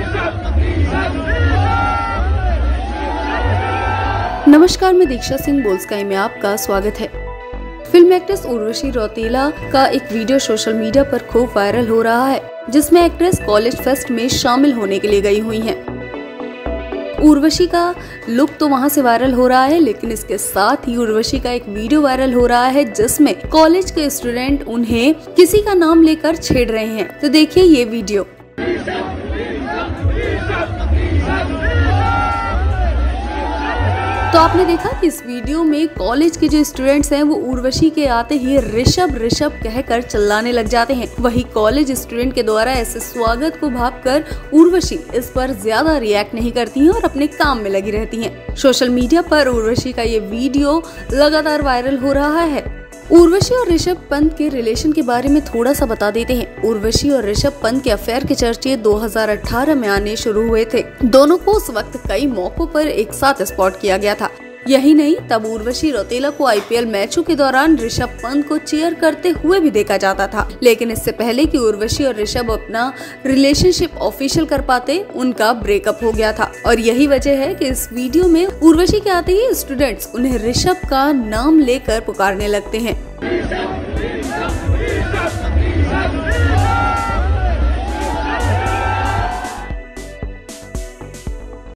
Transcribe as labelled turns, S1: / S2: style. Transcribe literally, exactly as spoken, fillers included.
S1: नमस्कार, मैं दीक्षा सिंह बोल्स्काई में आपका स्वागत है। फिल्म एक्ट्रेस उर्वशी रौतेला का एक वीडियो सोशल मीडिया पर खूब वायरल हो रहा है, जिसमें एक्ट्रेस कॉलेज फेस्ट में शामिल होने के लिए गई हुई हैं। उर्वशी का लुक तो वहां से वायरल हो रहा है, लेकिन इसके साथ ही उर्वशी का एक वीडियो वायरल हो रहा है जिसमें कॉलेज के स्टूडेंट उन्हें किसी का नाम लेकर छेड़ रहे हैं। तो देखिए ये वीडियो। तो आपने देखा कि इस वीडियो में कॉलेज के जो स्टूडेंट्स हैं वो उर्वशी के आते ही ऋषभ ऋषभ कहकर चिल्लाने लग जाते हैं। वही कॉलेज स्टूडेंट के द्वारा ऐसे स्वागत को भांपकर उर्वशी इस पर ज्यादा रिएक्ट नहीं करती हैं और अपने काम में लगी रहती हैं। सोशल मीडिया पर उर्वशी का ये वीडियो लगातार वायरल हो रहा है। उर्वशी और ऋषभ पंत के रिलेशन के बारे में थोड़ा सा बता देते हैं। उर्वशी और ऋषभ पंत के अफेयर के चर्चे दो हज़ार अठारह में आने शुरू हुए थे। दोनों को उस वक्त कई मौकों पर एक साथ स्पॉट किया गया था। यही नहीं, तब उर्वशी रौतेला को आईपीएल मैचों के दौरान ऋषभ पंत को चीयर करते हुए भी देखा जाता था। लेकिन इससे पहले कि उर्वशी और ऋषभ अपना रिलेशनशिप ऑफिशियल कर पाते, उनका ब्रेकअप हो गया था। और यही वजह है कि इस वीडियो में उर्वशी के आते ही स्टूडेंट्स उन्हें ऋषभ का नाम लेकर पुकारने लगते हैं।